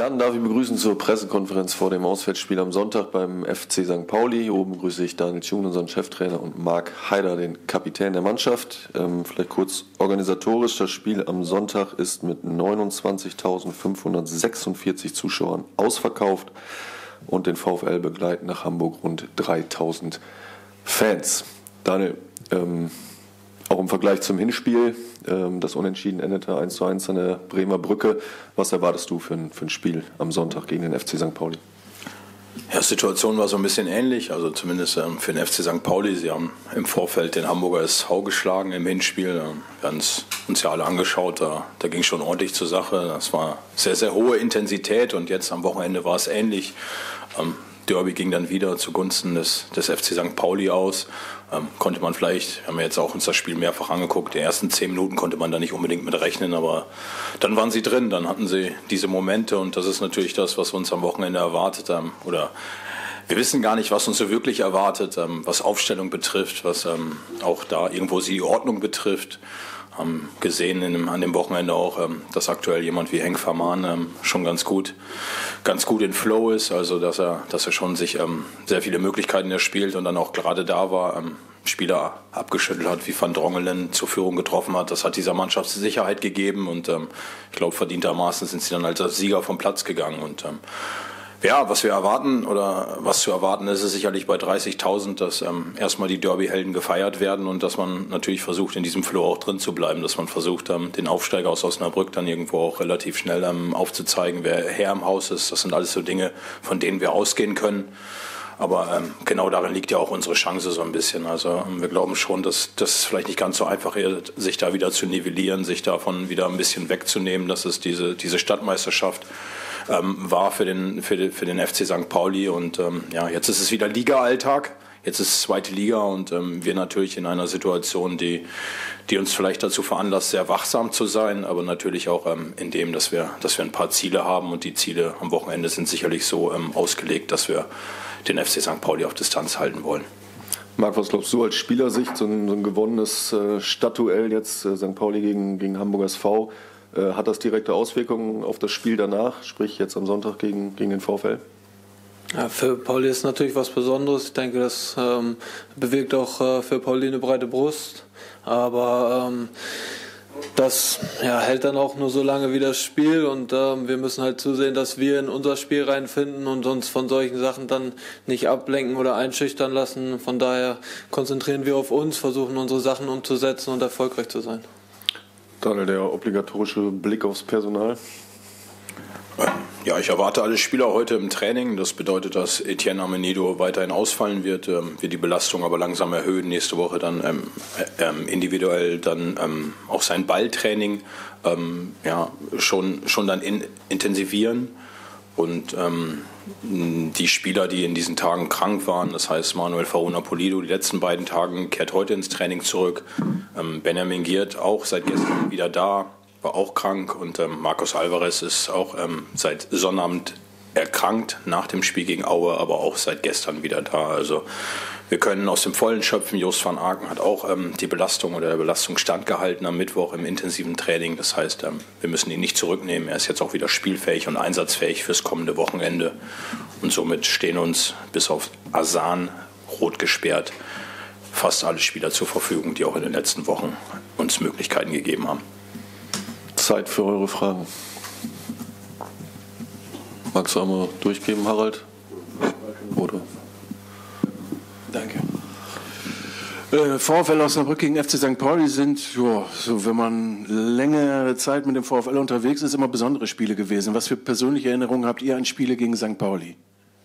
Experten darf ich begrüßen zur Pressekonferenz vor dem Auswärtsspiel am Sonntag beim FC St. Pauli. Oben begrüße ich Daniel Thune, unseren Cheftrainer, und Marc Haider, den Kapitän der Mannschaft. Vielleicht kurz organisatorisch: Das Spiel am Sonntag ist mit 29.546 Zuschauern ausverkauft und den VfL begleiten nach Hamburg rund 3.000 Fans. Daniel, auch im Vergleich zum Hinspiel, das Unentschieden endete 1:1 an der Bremer Brücke. Was erwartest du für ein Spiel am Sonntag gegen den FC St. Pauli? Ja, die Situation war so ein bisschen ähnlich, also zumindest für den FC St. Pauli. Sie haben im Vorfeld den Hamburger SV geschlagen im Hinspiel. Wir haben es uns ja alle angeschaut, da ging es schon ordentlich zur Sache. Das war sehr, sehr hohe Intensität und jetzt am Wochenende war es ähnlich. Derby ging dann wieder zugunsten des FC St. Pauli aus. Konnte man vielleicht, haben wir jetzt auch uns das Spiel mehrfach angeguckt, die ersten 10 Minuten konnte man da nicht unbedingt mit rechnen, aber dann waren sie drin, dann hatten sie diese Momente und das ist natürlich das, was uns am Wochenende erwartet haben. Oder wir wissen gar nicht, was uns so wirklich erwartet, was Aufstellung betrifft, was auch da irgendwo die Ordnung betrifft. Haben gesehen an dem Wochenende auch, dass aktuell jemand wie Henk Vermaan schon ganz gut in Flow ist, also dass er schon sich sehr viele Möglichkeiten erspielt und dann auch gerade da war, Spieler abgeschüttelt hat, wie Van Drongelen zur Führung getroffen hat. Das hat dieser Mannschaft Sicherheit gegeben und ich glaube, verdientermaßen sind sie dann als Sieger vom Platz gegangen. Und ja, was wir erwarten oder was zu erwarten ist, ist sicherlich bei 30.000, dass erstmal die Derby-Helden gefeiert werden und dass man natürlich versucht, in diesem Flow auch drin zu bleiben, dass man versucht, den Aufsteiger aus Osnabrück dann irgendwo auch relativ schnell aufzuzeigen, wer Herr im Haus ist. Das sind alles so Dinge, von denen wir ausgehen können. Aber genau darin liegt ja auch unsere Chance so ein bisschen. Also wir glauben schon, dass das vielleicht nicht ganz so einfach ist, sich da wieder zu nivellieren, sich davon wieder ein bisschen wegzunehmen, dass es diese Stadtmeisterschaft war für den FC St. Pauli. Und ja, jetzt ist es wieder Liga-Alltag. Jetzt ist es zweite Liga und wir natürlich in einer Situation, die uns vielleicht dazu veranlasst, sehr wachsam zu sein, aber natürlich auch in dem, dass wir ein paar Ziele haben und die Ziele am Wochenende sind sicherlich so ausgelegt, dass wir den FC St. Pauli auf Distanz halten wollen. Marc, was glaubst du als Spielersicht, so ein gewonnenes Stadtduell jetzt, St. Pauli gegen Hamburger SV, hat das direkte Auswirkungen auf das Spiel danach, sprich jetzt am Sonntag gegen den VfL? Ja, für Pauli ist natürlich was Besonderes. Ich denke, das bewirkt auch für Pauli eine breite Brust. Aber das hält dann auch nur so lange wie das Spiel. Und wir müssen halt zusehen, dass wir in unser Spiel reinfinden und uns von solchen Sachen dann nicht ablenken oder einschüchtern lassen. Von daher konzentrieren wir auf uns, versuchen unsere Sachen umzusetzen und erfolgreich zu sein. Daniel, der obligatorische Blick aufs Personal. Ja, ich erwarte alle Spieler heute im Training. Das bedeutet, dass Etienne Amenido weiterhin ausfallen wird, wir die Belastung aber langsam erhöhen. Nächste Woche dann individuell dann auch sein Balltraining schon dann intensivieren. Und die Spieler, die in diesen Tagen krank waren, das heißt Manuel Faruna Polido, die letzten beiden Tagen, kehrt heute ins Training zurück. Benjamin Giert auch seit gestern wieder da, war auch krank und Marcos Alvarez ist auch seit Sonnabend erkrankt nach dem Spiel gegen Aue, aber auch seit gestern wieder da. Also wir können aus dem Vollen schöpfen. Jos van Aken hat auch die Belastung oder der Belastung standgehalten am Mittwoch im intensiven Training. Das heißt, wir müssen ihn nicht zurücknehmen. Er ist jetzt auch wieder spielfähig und einsatzfähig fürs kommende Wochenende. Und somit stehen uns bis auf Asan, rot gesperrt, fast alle Spieler zur Verfügung, die auch in den letzten Wochen uns Möglichkeiten gegeben haben. Zeit für eure Fragen. Magst du einmal durchgeben, Harald? Oder? Danke. VfL Osnabrück gegen FC St. Pauli sind, so wenn man längere Zeit mit dem VfL unterwegs ist, immer besondere Spiele gewesen. Was für persönliche Erinnerungen habt ihr an Spiele gegen St. Pauli?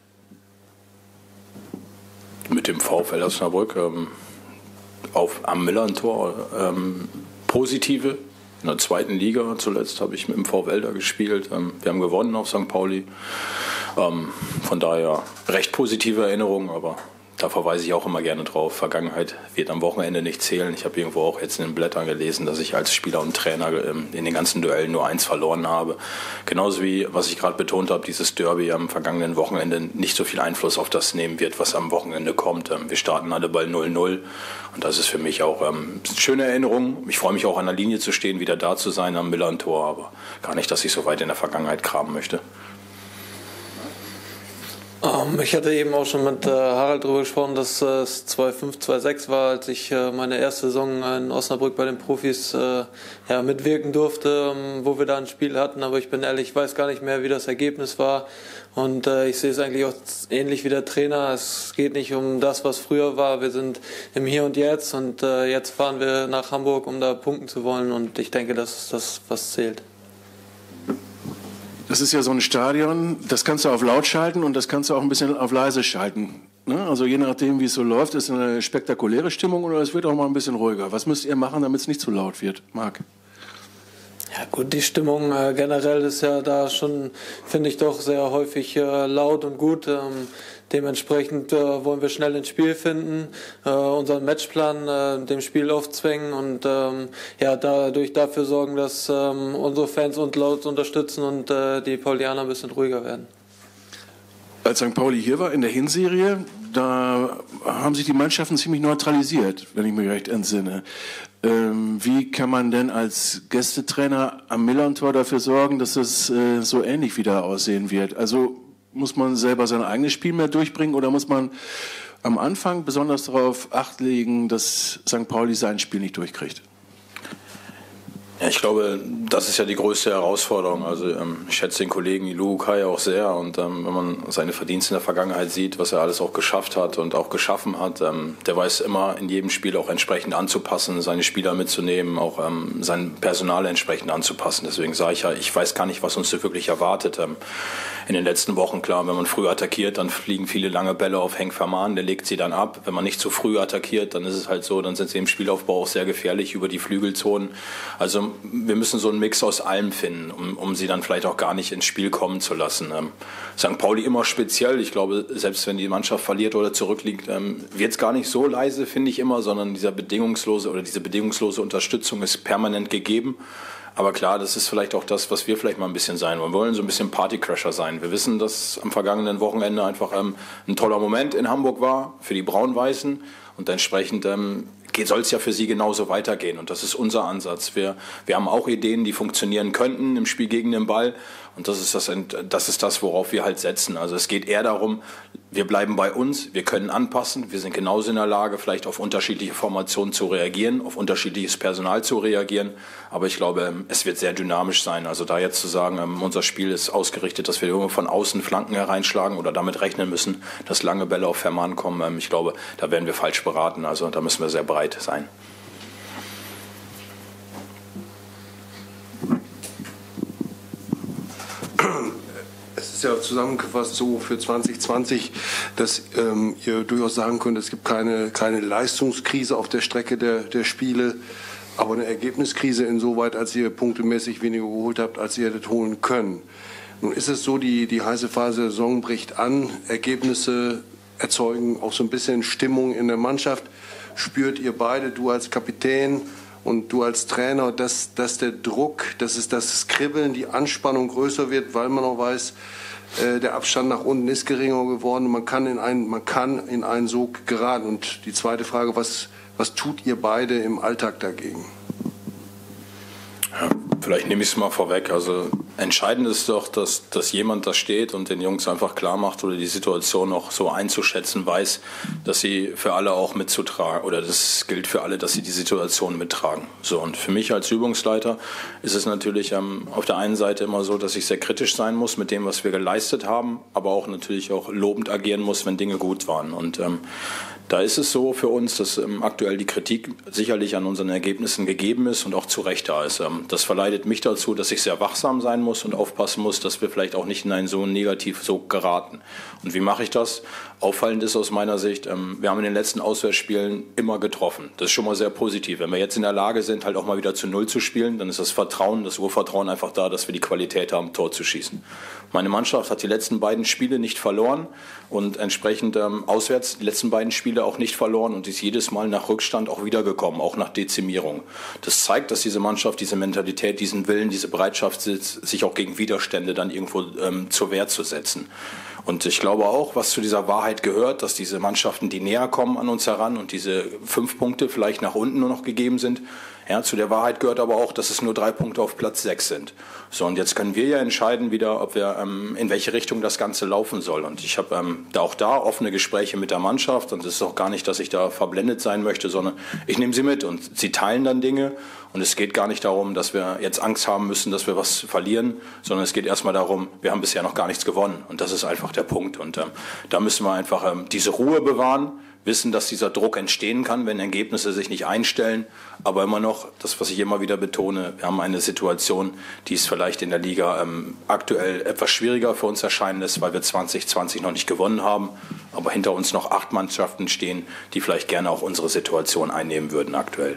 Mit dem VfL Osnabrück am Millern-Tor positive. In der zweiten Liga zuletzt habe ich mit dem VfL da gespielt. Wir haben gewonnen auf St. Pauli. Von daher recht positive Erinnerungen, aber da verweise ich auch immer gerne drauf. Vergangenheit wird am Wochenende nicht zählen. Ich habe irgendwo auch jetzt in den Blättern gelesen, dass ich als Spieler und Trainer in den ganzen Duellen nur 1 verloren habe. Genauso wie, was ich gerade betont habe, dieses Derby am vergangenen Wochenende nicht so viel Einfluss auf das nehmen wird, was am Wochenende kommt. Wir starten alle bei 0-0 und das ist für mich auch eine schöne Erinnerung. Ich freue mich auch an der Linie zu stehen, wieder da zu sein am Millern-Tor, aber gar nicht, dass ich so weit in der Vergangenheit graben möchte. Ich hatte eben auch schon mit Harald darüber gesprochen, dass es 2,5, 2,6 war, als ich meine erste Saison in Osnabrück bei den Profis mitwirken durfte, wo wir da ein Spiel hatten. Aber ich bin ehrlich, ich weiß gar nicht mehr, wie das Ergebnis war. Und ich sehe es eigentlich auch ähnlich wie der Trainer. Es geht nicht um das, was früher war. Wir sind im Hier und Jetzt. Und jetzt fahren wir nach Hamburg, um da punkten zu wollen. Und ich denke, das ist das, was zählt. Das ist ja so ein Stadion, das kannst du auf laut schalten und das kannst du auch ein bisschen auf leise schalten. Ne? Also je nachdem, wie es so läuft, ist eine spektakuläre Stimmung oder es wird auch mal ein bisschen ruhiger. Was müsst ihr machen, damit es nicht zu laut wird? Marc? Ja gut, die Stimmung generell ist ja da schon, finde ich, doch sehr häufig laut und gut. Dementsprechend wollen wir schnell ins Spiel finden, unseren Matchplan dem Spiel aufzwängen und dadurch dafür sorgen, dass unsere Fans uns laut unterstützen und die Paulianer ein bisschen ruhiger werden. Als St. Pauli hier war in der Hinserie, da haben sich die Mannschaften ziemlich neutralisiert, wenn ich mich recht entsinne. Wie kann man denn als Gästetrainer am Millerntor dafür sorgen, dass es so ähnlich wieder aussehen wird? Also muss man selber sein eigenes Spiel mehr durchbringen oder muss man am Anfang besonders darauf Acht legen, dass St. Pauli sein Spiel nicht durchkriegt? Ja, ich glaube, das ist ja die größte Herausforderung. Also ich schätze den Kollegen Ilu Kai auch sehr und wenn man seine Verdienste in der Vergangenheit sieht, was er alles auch geschafft hat und auch geschaffen hat, der weiß immer in jedem Spiel auch entsprechend anzupassen, seine Spieler mitzunehmen, auch sein Personal entsprechend anzupassen. Deswegen sage ich ja, ich weiß gar nicht, was uns da wirklich erwartet. In den letzten Wochen, klar, wenn man früh attackiert, dann fliegen viele lange Bälle auf Henk Vermaan, der legt sie dann ab. Wenn man nicht zu früh attackiert, dann ist es halt so, dann sind sie im Spielaufbau auch sehr gefährlich über die Flügelzonen. Also wir müssen so einen Mix aus allem finden, um sie dann vielleicht auch gar nicht ins Spiel kommen zu lassen. St. Pauli immer speziell. Ich glaube, selbst wenn die Mannschaft verliert oder zurückliegt, wird es gar nicht so leise, finde ich immer, sondern diese bedingungslose Unterstützung ist permanent gegeben. Aber klar, das ist vielleicht auch das, was wir vielleicht mal ein bisschen sein wollen. Wir wollen so ein bisschen Partycrasher sein. Wir wissen, dass am vergangenen Wochenende einfach ein toller Moment in Hamburg war für die Braun-Weißen und entsprechend soll es ja für sie genauso weitergehen und das ist unser Ansatz. Wir haben auch Ideen, die funktionieren könnten im Spiel gegen den Ball und das ist das, worauf wir halt setzen. Also es geht eher darum, wir bleiben bei uns, wir können anpassen, wir sind genauso in der Lage, vielleicht auf unterschiedliche Formationen zu reagieren, auf unterschiedliches Personal zu reagieren, aber ich glaube, es wird sehr dynamisch sein. Also da jetzt zu sagen, unser Spiel ist ausgerichtet, dass wir irgendwo von außen Flanken hereinschlagen oder damit rechnen müssen, dass lange Bälle auf Vermaan kommen, ich glaube, da werden wir falsch beraten, also da müssen wir sehr breit sein. Es ist ja zusammengefasst so für 2020, dass ihr durchaus sagen könnt, es gibt keine Leistungskrise auf der Strecke der Spiele, aber eine Ergebniskrise insoweit, als ihr punktemäßig weniger geholt habt, als ihr hättet holen können. Nun ist es so, die heiße Phase der Saison bricht an, Ergebnisse erzeugen auch so ein bisschen Stimmung in der Mannschaft. Spürt ihr beide, du als Kapitän und du als Trainer, dass der Druck, dass es das Kribbeln, die Anspannung größer wird, weil man auch weiß, der Abstand nach unten ist geringer geworden und man kann in einen Sog geraten. Und die zweite Frage, was tut ihr beide im Alltag dagegen? Ja, vielleicht nehme ich es mal vorweg. Also entscheidend ist doch, dass jemand da steht und den Jungs einfach klar macht oder die Situation auch so einzuschätzen weiß, dass sie für alle auch mitzutragen oder das gilt für alle, dass sie die Situation mittragen. So, und für mich als Übungsleiter ist es natürlich auf der einen Seite immer so, dass ich sehr kritisch sein muss mit dem, was wir geleistet haben, aber auch natürlich auch lobend agieren muss, wenn Dinge gut waren. Und da ist es so für uns, dass aktuell die Kritik sicherlich an unseren Ergebnissen gegeben ist und auch zu Recht da ist. Das verleitet mich dazu, dass ich sehr wachsam sein muss und aufpassen muss, dass wir vielleicht auch nicht in einen so Negativsog geraten. Und wie mache ich das? Auffallend ist aus meiner Sicht, wir haben in den letzten Auswärtsspielen immer getroffen. Das ist schon mal sehr positiv. Wenn wir jetzt in der Lage sind, halt auch mal wieder zu Null zu spielen, dann ist das Urvertrauen einfach da, dass wir die Qualität haben, Tor zu schießen. Meine Mannschaft hat die letzten beiden Spiele nicht verloren und entsprechend auswärts die letzten beiden Spiele auch nicht verloren und ist jedes Mal nach Rückstand auch wiedergekommen, auch nach Dezimierung. Das zeigt, dass diese Mannschaft diese Mentalität, diesen Willen, diese Bereitschaft sitzt, sich auch gegen Widerstände dann irgendwo zur Wehr zu setzen. Und ich glaube auch, was zu dieser Wahrheit gehört, dass diese Mannschaften, die näher kommen an uns heran und diese 5 Punkte vielleicht nach unten nur noch gegeben sind, Ja, zu der Wahrheit gehört aber auch, dass es nur 3 Punkte auf Platz 6 sind. So, und jetzt können wir ja entscheiden wieder, ob wir in welche Richtung das Ganze laufen soll. Und ich habe auch da offene Gespräche mit der Mannschaft, und es ist auch gar nicht, dass ich da verblendet sein möchte, sondern ich nehme sie mit und sie teilen dann Dinge. Und es geht gar nicht darum, dass wir jetzt Angst haben müssen, dass wir was verlieren, sondern es geht erstmal darum, wir haben bisher noch gar nichts gewonnen. Und das ist einfach der Punkt. Und da müssen wir einfach diese Ruhe bewahren, wissen, dass dieser Druck entstehen kann, wenn Ergebnisse sich nicht einstellen. Aber immer noch, das, was ich immer wieder betone, wir haben eine Situation, die es vielleicht in der Liga aktuell etwas schwieriger für uns erscheinen lässt, weil wir 2020 noch nicht gewonnen haben. Aber hinter uns noch 8 Mannschaften stehen, die vielleicht gerne auch unsere Situation einnehmen würden aktuell.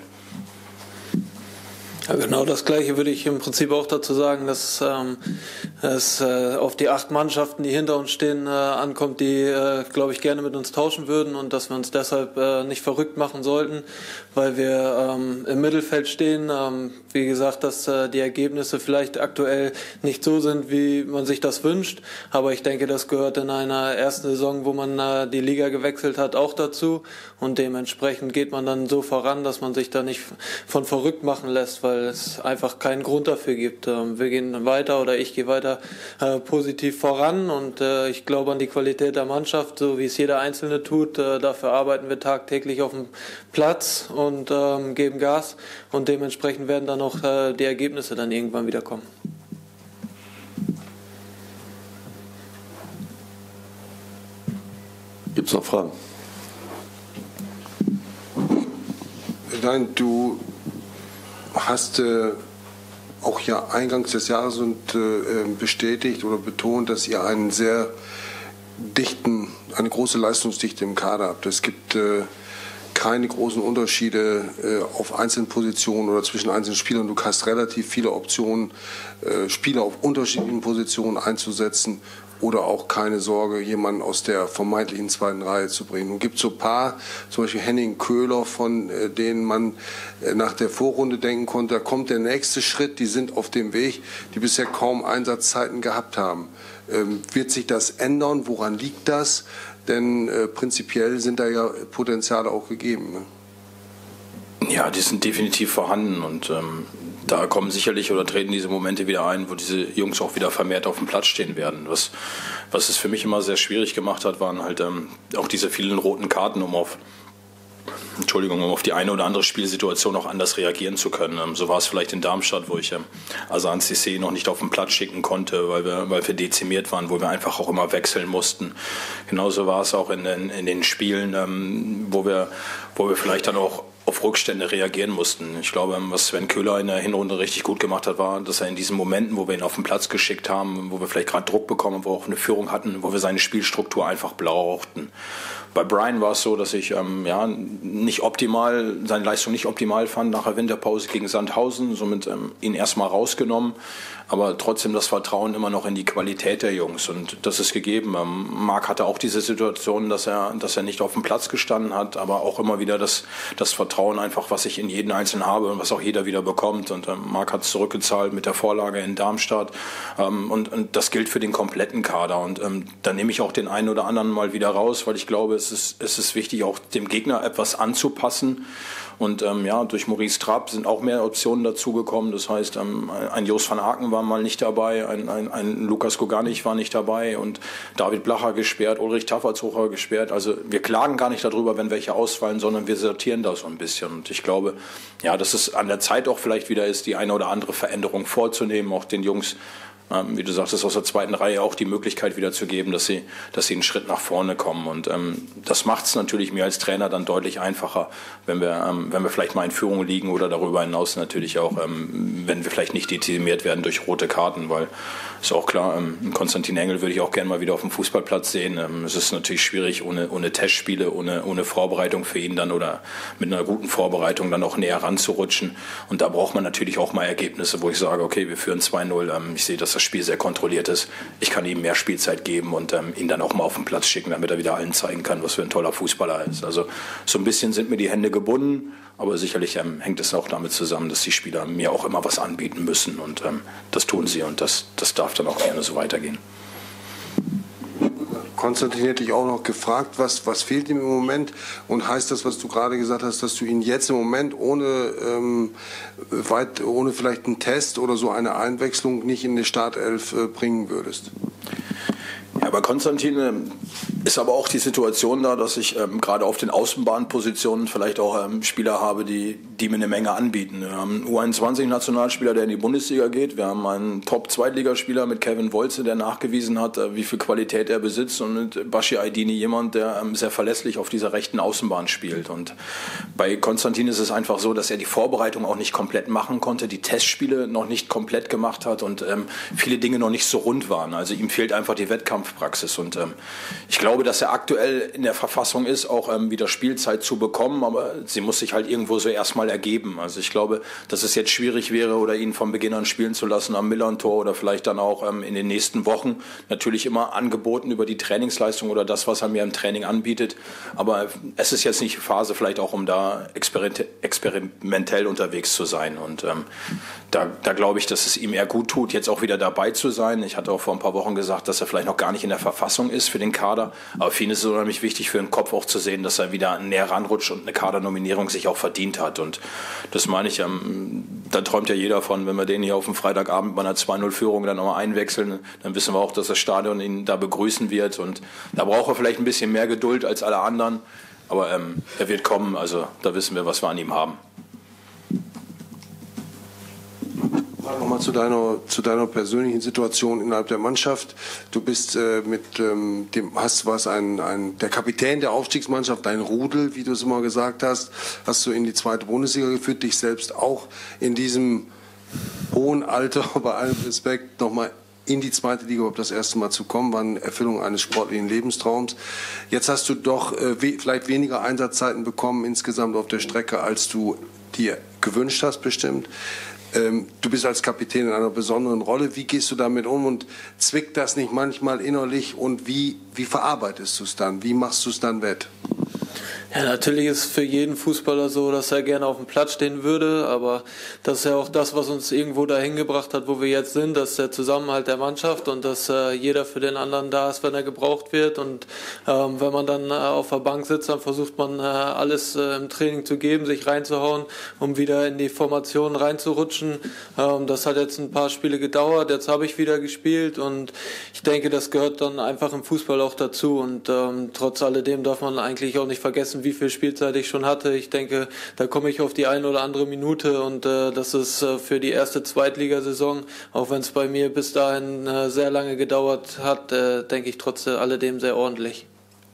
Ja, genau das Gleiche würde ich im Prinzip auch dazu sagen, dass es auf die 8 Mannschaften, die hinter uns stehen, ankommt, die, glaube ich, gerne mit uns tauschen würden und dass wir uns deshalb nicht verrückt machen sollten, weil wir im Mittelfeld stehen. Wie gesagt, dass die Ergebnisse vielleicht aktuell nicht so sind, wie man sich das wünscht, aber ich denke, das gehört in einer ersten Saison, wo man die Liga gewechselt hat, auch dazu und dementsprechend geht man dann so voran, dass man sich da nicht von verrückt machen lässt, weil es einfach keinen Grund dafür gibt. Wir gehen dann weiter oder ich gehe weiter positiv voran und ich glaube an die Qualität der Mannschaft, so wie es jeder Einzelne tut. Dafür arbeiten wir tagtäglich auf dem Platz und geben Gas und dementsprechend werden dann auch die Ergebnisse dann irgendwann wieder kommen. Gibt es noch Fragen? Nein, du hast auch ja eingangs des Jahres bestätigt oder betont, dass ihr einen sehr eine große Leistungsdichte im Kader habt. Es gibt keine großen Unterschiede auf einzelnen Positionen oder zwischen einzelnen Spielern. Du hast relativ viele Optionen, Spieler auf unterschiedlichen Positionen einzusetzen oder auch keine Sorge, jemanden aus der vermeintlichen zweiten Reihe zu bringen. Und gibt so ein paar, zum Beispiel Henning Köhler, von denen man nach der Vorrunde denken konnte, da kommt der nächste Schritt, die sind auf dem Weg, die bisher kaum Einsatzzeiten gehabt haben. Wird sich das ändern? Woran liegt das? Denn prinzipiell sind da ja Potenziale auch gegeben. Ne? Ja, die sind definitiv vorhanden und da kommen sicherlich oder treten diese Momente wieder ein, wo diese Jungs auch wieder vermehrt auf dem Platz stehen werden. Was es für mich immer sehr schwierig gemacht hat, waren halt auch diese vielen roten Karten, um auf die eine oder andere Spielsituation auch anders reagieren zu können. So war es vielleicht in Darmstadt, wo ich Asan Cissé noch nicht auf den Platz schicken konnte, weil wir dezimiert waren, wo wir einfach auch immer wechseln mussten. Genauso war es auch in den Spielen, wo wir vielleicht dann auch auf Rückstände reagieren mussten. Ich glaube, was Sven Köhler in der Hinrunde richtig gut gemacht hat, war, dass er in diesen Momenten, wo wir ihn auf den Platz geschickt haben, wo wir vielleicht gerade Druck bekommen, wo wir auch eine Führung hatten, wo wir seine Spielstruktur einfach brauchten. Bei Brian war es so, dass ich seine Leistung nicht optimal fand nach der Winterpause gegen Sandhausen, somit ihn erstmal rausgenommen, aber trotzdem das Vertrauen immer noch in die Qualität der Jungs und das ist gegeben. Marc hatte auch diese Situation, dass er nicht auf dem Platz gestanden hat, aber auch immer wieder das Vertrauen einfach, was ich in jeden Einzelnen habe und was auch jeder wieder bekommt und Marc hat es zurückgezahlt mit der Vorlage in Darmstadt und das gilt für den kompletten Kader und da nehme ich auch den einen oder anderen mal wieder raus, weil ich glaube, es ist wichtig, auch dem Gegner etwas anzupassen. Und durch Maurice Trapp sind auch mehr Optionen dazugekommen. Das heißt, ein Jos van Aken war mal nicht dabei, ein Lukas Koganich war nicht dabei und David Blacher gesperrt, Ulrich Tafferzhocher gesperrt. Also wir klagen gar nicht darüber, wenn welche ausfallen, sondern wir sortieren das so ein bisschen. Und ich glaube, dass es an der Zeit auch vielleicht wieder ist, die eine oder andere Veränderung vorzunehmen, auch den Jungs, wie du sagtest, aus der zweiten Reihe auch die Möglichkeit wieder zu geben, dass sie einen Schritt nach vorne kommen. Und das macht es natürlich mir als Trainer dann deutlich einfacher, wenn wir vielleicht mal in Führung liegen oder darüber hinaus natürlich auch, wenn wir vielleicht nicht dezimiert werden durch rote Karten, weil ist auch klar, Konstantin Engel würde ich auch gerne mal wieder auf dem Fußballplatz sehen. Es ist natürlich schwierig, ohne Testspiele, ohne Vorbereitung für ihn dann oder mit einer guten Vorbereitung dann auch näher ranzurutschen. Und da braucht man natürlich auch mal Ergebnisse, wo ich sage, okay, wir führen 2-0. Ich sehe, dass das Spiel sehr kontrolliert ist. Ich kann ihm mehr Spielzeit geben und ihn dann auch mal auf den Platz schicken, damit er wieder allen zeigen kann, was für ein toller Fußballer ist. Also so ein bisschen sind mir die Hände gebunden, aber sicherlich hängt es auch damit zusammen, dass die Spieler mir auch immer was anbieten müssen und das tun sie und das darf dann auch gerne so weitergehen. Konstantin hätte ich auch noch gefragt, was fehlt ihm im Moment und heißt das, was du gerade gesagt hast, dass du ihn jetzt im Moment ohne vielleicht einen Test oder so eine Einwechslung nicht in die Startelf bringen würdest? Ja, bei Konstantin ist aber auch die Situation da, dass ich gerade auf den Außenbahnpositionen vielleicht auch Spieler habe, die mir eine Menge anbieten. Wir haben einen U21-Nationalspieler, der in die Bundesliga geht. Wir haben einen Top-Zweitligaspieler mit Kevin Wolze, der nachgewiesen hat, wie viel Qualität er besitzt. Und mit Bashir Aydini jemand, der sehr verlässlich auf dieser rechten Außenbahn spielt. Und bei Konstantin ist es einfach so, dass er die Vorbereitung auch nicht komplett machen konnte, die Testspiele noch nicht komplett gemacht hat und viele Dinge noch nicht so rund waren. Also ihm fehlt einfach die Wettkampfpraxis. Und ich glaube, dass er aktuell in der Verfassung ist, auch wieder Spielzeit zu bekommen, aber sie muss sich halt irgendwo so erstmal ergeben. Also ich glaube, dass es jetzt schwierig wäre, oder ihn von Beginn an spielen zu lassen am Millern-Tor oder vielleicht dann auch in den nächsten Wochen. Natürlich immer angeboten über die Trainingsleistung oder das, was er mir im Training anbietet. Aber es ist jetzt nicht die Phase vielleicht auch, um da experimentell unterwegs zu sein. Und da glaube ich, dass es ihm eher gut tut, jetzt auch wieder dabei zu sein. Ich hatte auch vor ein paar Wochen gesagt, dass er vielleicht noch gar nicht in der Verfassung ist für den Kader. Aber für ihn ist es unheimlich wichtig, für den Kopf auch zu sehen, dass er wieder näher ranrutscht und eine Kadernominierung sich auch verdient hat. Und das meine ich, da träumt ja jeder von, wenn wir den hier auf dem Freitagabend bei einer 2-0-Führung dann nochmal einwechseln, dann wissen wir auch, dass das Stadion ihn da begrüßen wird. Und da braucht er vielleicht ein bisschen mehr Geduld als alle anderen. Aber er wird kommen, also da wissen wir, was wir an ihm haben. Nochmal zu deiner persönlichen Situation innerhalb der Mannschaft. Du bist der Kapitän der Aufstiegsmannschaft, dein Rudel, wie du es immer gesagt hast, hast du in die zweite Bundesliga geführt, dich selbst auch in diesem hohen Alter, bei allem Respekt, nochmal in die zweite Liga überhaupt das erste Mal zu kommen, war eine Erfüllung eines sportlichen Lebenstraums. Jetzt hast du doch vielleicht weniger Einsatzzeiten bekommen insgesamt auf der Strecke, als du dir gewünscht hast, bestimmt. Du bist als Kapitän in einer besonderen Rolle. Wie gehst du damit um und zwickt das nicht manchmal innerlich und wie verarbeitest du es dann? Wie machst du es dann wett? Ja, natürlich ist es für jeden Fußballer so, dass er gerne auf dem Platz stehen würde, aber das ist ja auch das, was uns irgendwo dahin gebracht hat, wo wir jetzt sind, dass der Zusammenhalt der Mannschaft und dass jeder für den anderen da ist, wenn er gebraucht wird, und wenn man dann auf der Bank sitzt, dann versucht man alles im Training zu geben, sich reinzuhauen, um wieder in die Formation reinzurutschen. Das hat jetzt ein paar Spiele gedauert, jetzt habe ich wieder gespielt und ich denke, das gehört dann einfach im Fußball auch dazu, und trotz alledem darf man eigentlich auch nicht vergessen, wie viel Spielzeit ich schon hatte. Ich denke, da komme ich auf die eine oder andere Minute, und das ist für die erste Zweitligasaison, auch wenn es bei mir bis dahin sehr lange gedauert hat, denke ich trotz alledem sehr ordentlich.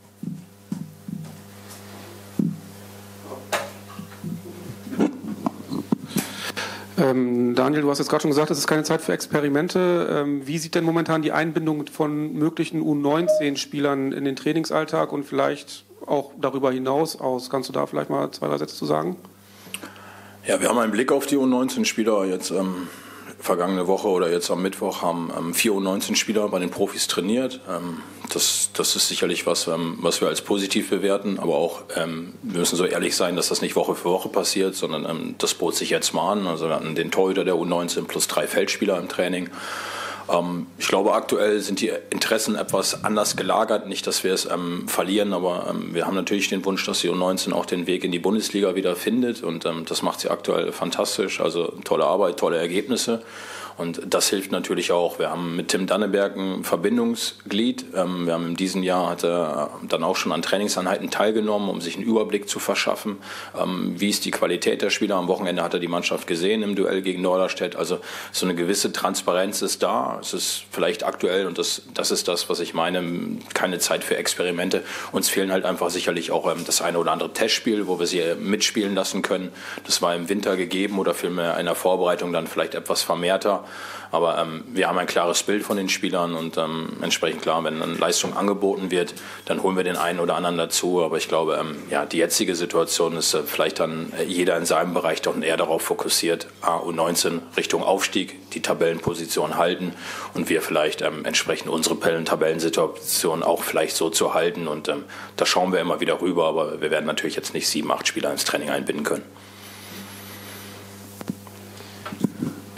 Daniel, du hast jetzt gerade schon gesagt, es ist keine Zeit für Experimente. Wie sieht denn momentan die Einbindung von möglichen U19-Spielern in den Trainingsalltag und vielleicht auch darüber hinaus aus? Kannst du da vielleicht mal 2, 3 Sätze zu sagen? Ja, wir haben einen Blick auf die U19-Spieler. Jetzt vergangene Woche oder jetzt am Mittwoch haben 4 U19-Spieler bei den Profis trainiert. Das ist sicherlich was wir als positiv bewerten, aber auch wir müssen so ehrlich sein, dass das nicht Woche für Woche passiert, sondern das bot sich jetzt mal an. Also wir hatten den Torhüter der U19 plus 3 Feldspieler im Training. Ich glaube, aktuell sind die Interessen etwas anders gelagert. Nicht, dass wir es verlieren, aber wir haben natürlich den Wunsch, dass die U19 auch den Weg in die Bundesliga wieder findet, und das macht sie aktuell fantastisch. Also tolle Arbeit, tolle Ergebnisse. Und das hilft natürlich auch. Wir haben mit Tim Danneberg ein Verbindungsglied. Wir haben in diesem Jahr, hat er dann auch schon an Trainingseinheiten teilgenommen, um sich einen Überblick zu verschaffen. Wie ist die Qualität der Spieler? Am Wochenende hat er die Mannschaft gesehen im Duell gegen Norderstedt. Also so eine gewisse Transparenz ist da. Es ist vielleicht aktuell, und das ist das, was ich meine, keine Zeit für Experimente. Uns fehlen halt einfach sicherlich auch das eine oder andere Testspiel, wo wir sie mitspielen lassen können. Das war im Winter gegeben oder vielmehr in der Vorbereitung dann vielleicht etwas vermehrter. Aber wir haben ein klares Bild von den Spielern, und entsprechend klar, wenn dann Leistung angeboten wird, dann holen wir den einen oder anderen dazu. Aber ich glaube, die jetzige Situation ist vielleicht dann jeder in seinem Bereich doch eher darauf fokussiert, U19 Richtung Aufstieg, die Tabellenposition halten und wir vielleicht entsprechend unsere Tabellensituation auch vielleicht so zu halten. Und da schauen wir immer wieder rüber, aber wir werden natürlich jetzt nicht 7, 8 Spieler ins Training einbinden können.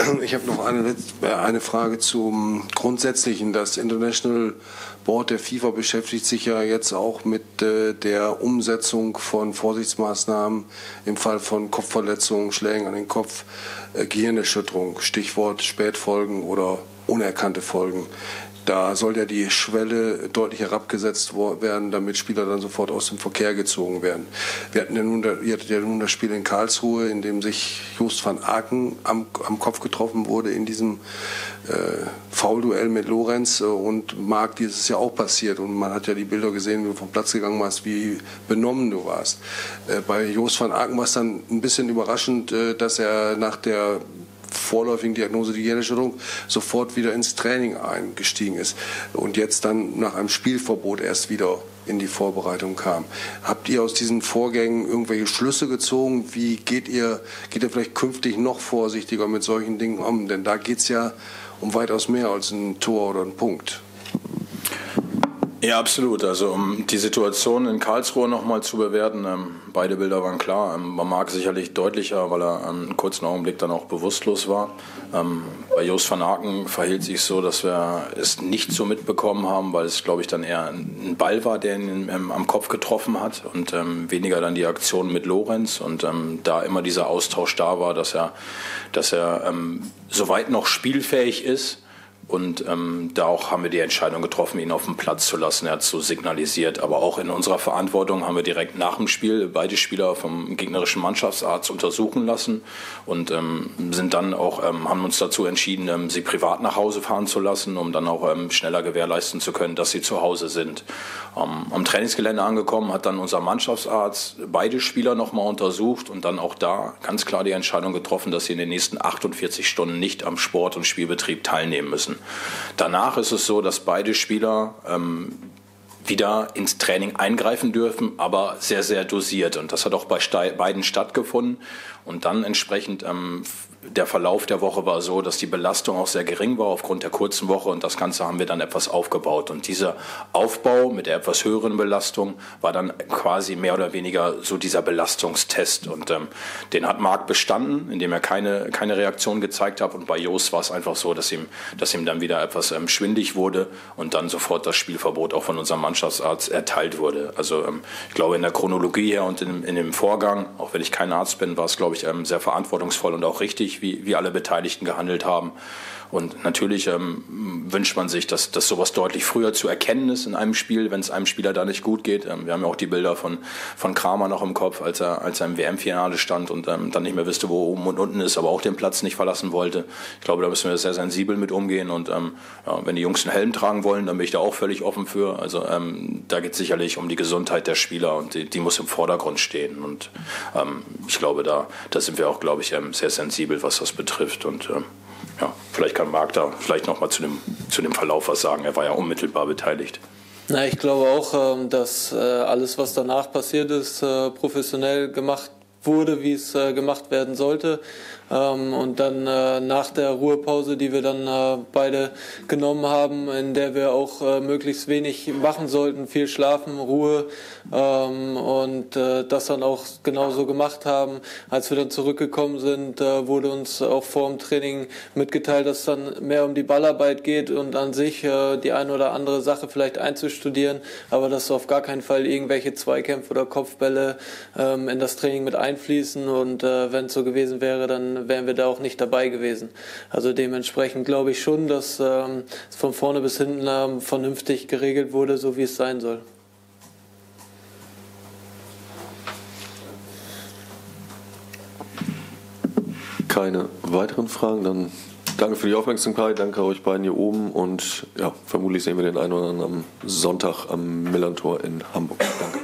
Ich habe noch eine Frage zum Grundsätzlichen. Das International Board der FIFA beschäftigt sich ja jetzt auch mit der Umsetzung von Vorsichtsmaßnahmen im Fall von Kopfverletzungen, Schlägen an den Kopf, Gehirnerschütterung, Stichwort Spätfolgen oder unerkannte Folgen. Da soll ja die Schwelle deutlich herabgesetzt werden, damit Spieler dann sofort aus dem Verkehr gezogen werden. Ihr hattet ja nun das Spiel in Karlsruhe, in dem sich Joost van Aken am Kopf getroffen wurde in diesem Foulduell mit Lorenz, und Marc, dieses Jahr auch passiert, und man hat ja die Bilder gesehen, wie du vom Platz gegangen warst, wie benommen du warst. Bei Joost van Aken war es dann ein bisschen überraschend, dass er nach der vorläufigen Diagnose die Gehirnerschütterung sofort wieder ins Training eingestiegen ist und jetzt dann nach einem Spielverbot erst wieder in die Vorbereitung kam. Habt ihr aus diesen Vorgängen irgendwelche Schlüsse gezogen? Wie geht ihr vielleicht künftig noch vorsichtiger mit solchen Dingen um? Denn da geht es ja um weitaus mehr als ein Tor oder ein Punkt. Ja, absolut. Also um die Situation in Karlsruhe nochmal zu bewerten, beide Bilder waren klar. Bei Marc sicherlich deutlicher, weil er einen kurzen Augenblick dann auch bewusstlos war. Bei Joost van Aken verhielt sich so, dass wir es nicht so mitbekommen haben, weil es, glaube ich, dann eher ein Ball war, der ihn am Kopf getroffen hat, und weniger dann die Aktion mit Lorenz, und da immer dieser Austausch da war, dass er soweit noch spielfähig ist. Und da auch haben wir die Entscheidung getroffen, ihn auf den Platz zu lassen. Er hat so signalisiert. Aber auch in unserer Verantwortung haben wir direkt nach dem Spiel beide Spieler vom gegnerischen Mannschaftsarzt untersuchen lassen und sind dann auch, haben uns dazu entschieden, sie privat nach Hause fahren zu lassen, um dann auch schneller gewährleisten zu können, dass sie zu Hause sind. Am Trainingsgelände angekommen hat dann unser Mannschaftsarzt beide Spieler nochmal untersucht und dann auch da ganz klar die Entscheidung getroffen, dass sie in den nächsten 48 Stunden nicht am Sport- und Spielbetrieb teilnehmen müssen. Danach ist es so, dass beide Spieler wieder ins Training eingreifen dürfen, aber sehr, sehr dosiert. Und das hat auch bei beiden stattgefunden. Und dann entsprechend der Verlauf der Woche war so, dass die Belastung auch sehr gering war aufgrund der kurzen Woche, und das Ganze haben wir dann etwas aufgebaut. Und dieser Aufbau mit der etwas höheren Belastung war dann quasi mehr oder weniger so dieser Belastungstest. Und den hat Marc bestanden, indem er keine Reaktion gezeigt hat. Und bei Joost war es einfach so, dass ihm dann wieder etwas schwindig wurde und dann sofort das Spielverbot auch von unserem Mannschaftsarzt erteilt wurde. Also ich glaube, in der Chronologie her und in dem Vorgang, auch wenn ich kein Arzt bin, war es, glaube ich, sehr verantwortungsvoll und auch richtig, wie alle Beteiligten gehandelt haben. Und natürlich wünscht man sich, dass sowas deutlich früher zu erkennen ist in einem Spiel, wenn es einem Spieler da nicht gut geht. Wir haben ja auch die Bilder von Kramer noch im Kopf, als er im WM-Finale stand und dann nicht mehr wusste, wo oben und unten ist, aber auch den Platz nicht verlassen wollte. Ich glaube, da müssen wir sehr sensibel mit umgehen. Und wenn die Jungs einen Helm tragen wollen, dann bin ich da auch völlig offen für. Also da geht es sicherlich um die Gesundheit der Spieler, und die muss im Vordergrund stehen. Und ich glaube, da sind wir auch, glaube ich, sehr sensibel, was das betrifft. Und ja, vielleicht kann Marc da vielleicht noch mal zu dem Verlauf was sagen. Er war ja unmittelbar beteiligt. Na, ich glaube auch, dass alles, was danach passiert ist, professionell gemacht wurde, wie es gemacht werden sollte. Und dann nach der Ruhepause, die wir dann beide genommen haben, in der wir auch möglichst wenig machen sollten, viel schlafen, Ruhe, und das dann auch genauso gemacht haben. Als wir dann zurückgekommen sind, wurde uns auch vor dem Training mitgeteilt, dass es dann mehr um die Ballarbeit geht und an sich die eine oder andere Sache vielleicht einzustudieren, aber dass auf gar keinen Fall irgendwelche Zweikämpfe oder Kopfbälle in das Training mit einfließen, und wenn es so gewesen wäre, dann wären wir da auch nicht dabei gewesen. Also dementsprechend glaube ich schon, dass es von vorne bis hinten vernünftig geregelt wurde, so wie es sein soll. Keine weiteren Fragen, dann danke für die Aufmerksamkeit, danke euch beiden hier oben, und ja, vermutlich sehen wir den einen oder anderen am Sonntag am Millerntor in Hamburg. Danke.